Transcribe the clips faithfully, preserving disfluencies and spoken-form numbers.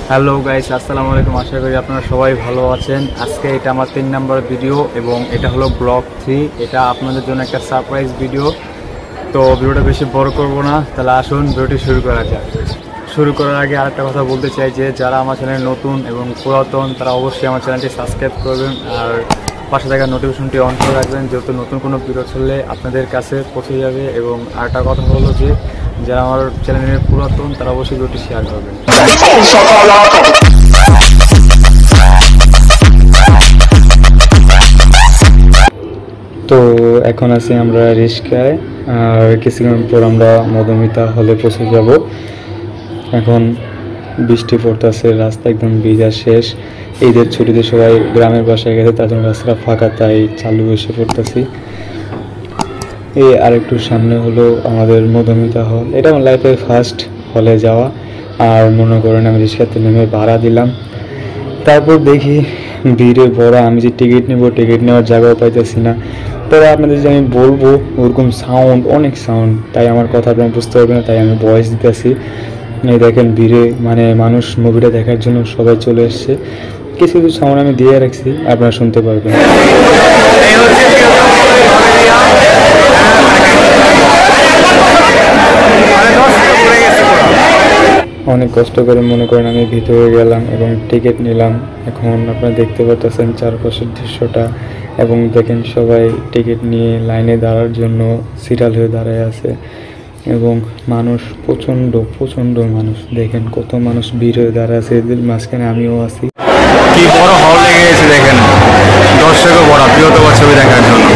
Hello guys, আসসালামু আলাইকুম। আশা করি আপনারা সবাই ভালো আছেন। আজকে এটা আমার তিন নম্বর ভিডিও এবং এটা হলো ব্লগ থ্রি। এটা আপনাদের জন্য একটা সারপ্রাইজ ভিডিও। তো ভিডিওটা বেশি বড় করব না, তাহলে আসুন ভিডিওটি শুরু করা যাক। শুরু করার আগে আরেকটা কথা বলতে চাই যে যারা আমার চ্যানেল নতুন এবং পুরাতন তারা অবশ্যই আমার চ্যানেলটি সাবস্ক্রাইব করবেন আর পাশে থাকা নোটিফিকেশনটি অন করে রাখবেন, যেহেতু নতুন কোনো ভিডিও চললে আপনাদের কাছে পৌঁছে যাবে। এবং আরেকটা কথা হলো যে যারা আমার চ্যানেলের পুরাতন তারা অবশ্যই ভিডিওটি শেয়ার করবেন। তো এখন আছি আমরা রিস্কায়, আর কিছুক্ষণ পর আমরা মধুমিতা হলে পৌঁছে যাব। এখন বৃষ্টি পড়তেছে, রাস্তা একদম ভিজা শেষ। ঈদের ছুটিতে সবাই গ্রামের বাসায় গেছে, তার জন্য রাস্তাটা ফাঁকা, তাই চালু এসে পড়তেছি। এই আরেকটু সামনে হলো আমাদের মধুমিতা হল। এটা আমার লাইফের ফার্স্ট হলে যাওয়া। আর মনে করেন আমি রিক্সাতে নেমে ভাড়া দিলাম, তারপর দেখি ভিড়ে ভরা। আমি যে টিকিট নেব, টিকিট নেওয়ার জায়গাও পাইতেছি না। তবে আপনাদের যে আমি বলবো ওরকম সাউন্ড, অনেক সাউন্ড, তাই আমার কথা আপনারা বুঝতে পারবেন না, তাই আমি ভয়েস দিতেছি। এই দেখেন ভিড়ে মানে মানুষ মুভিটা দেখার জন্য সবাই চলে এসছে। কিছু কিছু সাউন্ড আমি দিয়ে রাখছি, আপনারা শুনতে পারবেন। অনেক কষ্ট করে মনে করেন আমি ভিতরে গেলাম এবং টিকিট নিলাম। এখন আপনারা দেখতে পাচ্ছেন চারপাশের দৃশ্যটা, এবং দেখেন সবাই টিকিট নিয়ে লাইনে দাঁড়ার জন্য সিরিয়াল হয়ে দাঁড়ায় আছে এবং মানুষ প্রচণ্ড প্রচণ্ড মানুষ। দেখেন কত মানুষ ভিড় হয়ে দাঁড়ায় আছে, এদের মাঝখানে আমিও আছি। কি বড় হল লেগে গেছে দেখেন, দর্শকও বড়, প্রিয়তমা ছবি দেখার জন্য।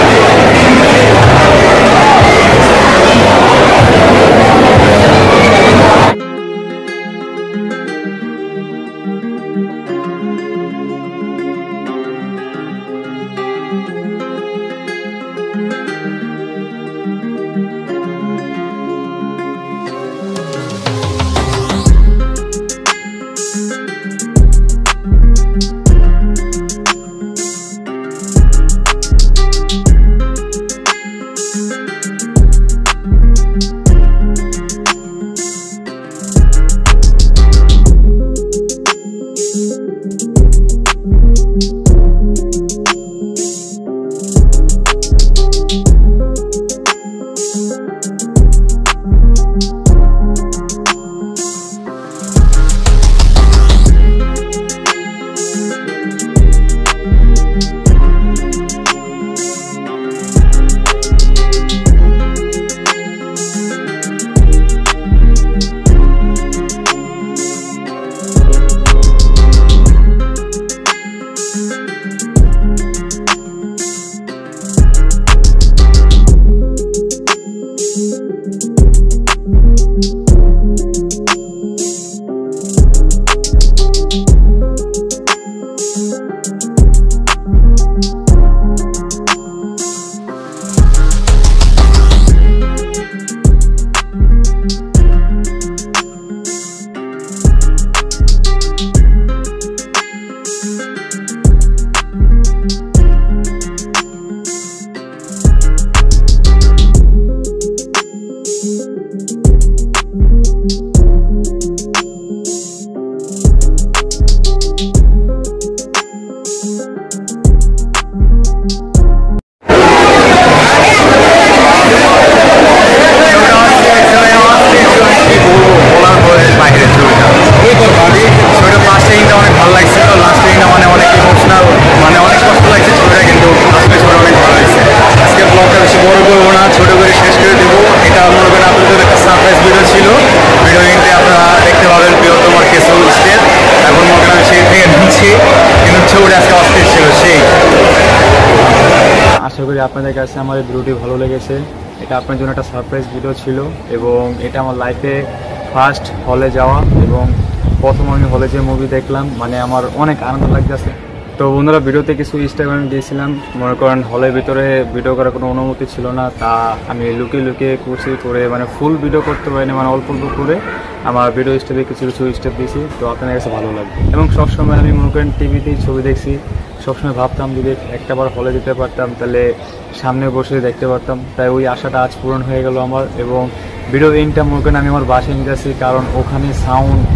আশা করি আপনাদের কাছে আমার ভিডিওটি ভালো লেগেছে। এটা আপনার জন্য একটা সারপ্রাইজ ভিডিও ছিল এবং এটা আমার লাইফে ফার্স্ট হলে যাওয়া এবং প্রথম আমি হলে যে মুভি দেখলাম, মানে আমার অনেক আনন্দ লাগতেছে। তো বন্ধুরা, ভিডিওতে কিছু স্টেপ আমি দিয়েছিলাম, মনে করেন হলের ভিতরে ভিডিও করার কোনো অনুমতি ছিল না, তা আমি লুকিয়ে লুকিয়ে কুচি করে মানে ফুল ভিডিও করতে পারিনি, মানে অল্প অল্প করে আমার ভিডিও স্টেপে কিছু কিছু স্টেপ দিয়েছি। তো আপনাদের কাছে ভালো লাগবে। এবং সবসময় আমি মনে করেন টিভিতেই ছবি দেখছি, সবসময় ভাবতাম যদি একটা বার হলে যেতে পারতাম তাহলে সামনে বসে দেখতে পারতাম, তাই ওই আশাটা আজ পূরণ হয়ে গেল আমার। এবং ভিডিও এন্ডটা মনে করেন আমি আমার বাসায় নিয়ে যাচ্ছি, কারণ ওখানে সাউন্ড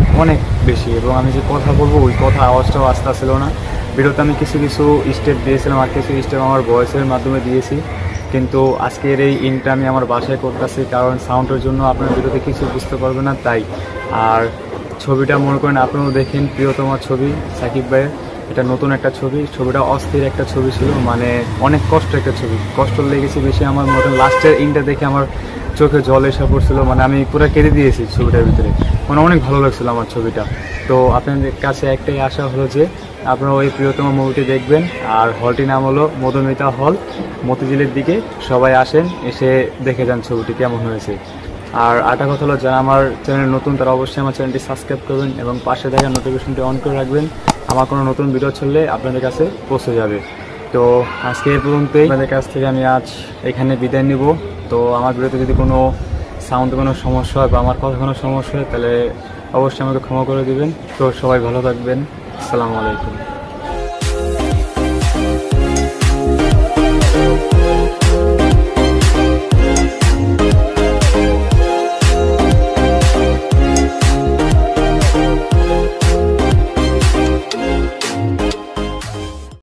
অনেক বেশি, এবং আমি যে কথা বলবো ওই কথা আওয়াজটাও আসতে ছিল না। ভিডিওতে আমি কিছু কিছু স্টেপ দিয়েছিলাম আর কিছু স্টেপ আমার ভয়েসের মাধ্যমে দিয়েছি, কিন্তু আজকের এই ইনটা আমি আমার বাসায় করতেছি, কারণ সাউন্ডের জন্য আপনার ভিডিওতে কিছু বুঝতে পারবেন না তাই। আর ছবিটা মনে করেন আপনারাও দেখেন, প্রিয়তমার ছবি সাকিব ভাইয়ের, এটা নতুন একটা ছবি। ছবিটা অস্থির একটা ছবি ছিল, মানে অনেক কষ্ট একটা ছবি, কষ্ট লেগেছে বেশি আমার মতন। লাস্টের ইনটা দেখে আমার চোখে জল এসে পড়ছিল, মানে আমি পুরো কেঁদে দিয়েছি ছবিটার ভিতরে, মানে অনেক ভালো লাগছিল আমার ছবিটা। তো আপনাদের কাছে একটাই আশা হলো যে আপনারা ওই প্রিয়তমা মুভিটি দেখবেন। আর হলটির নাম হলো মধুমিতা হল, মতিঝিলের দিকে। সবাই আসেন, এসে দেখে যান ছবিটি কেমন হয়েছে। আর আরেকটা কথা হলো, যারা আমার চ্যানেল নতুন তারা অবশ্যই আমার চ্যানেলটি সাবস্ক্রাইব করবেন এবং পাশে থাকা নোটিফিকেশনটি অন করে রাখবেন। আমার কোনো নতুন ভিডিও চললে আপনাদের কাছে পৌঁছে যাবে। তো আজকে এই পর্যন্তই, আপনাদের কাছ থেকে আমি আজ এখানে বিদায় নিব। তো আমার ভিডিওতে যদি কোনো সাউন্ডে কোনো সমস্যা হয় বা আমার কথা কোনো সমস্যা হয় তাহলে অবশ্যই আমাকে ক্ষমা করে দিবেন। তো সবাই ভালো থাকবেন। আসসালামু আলাইকুম।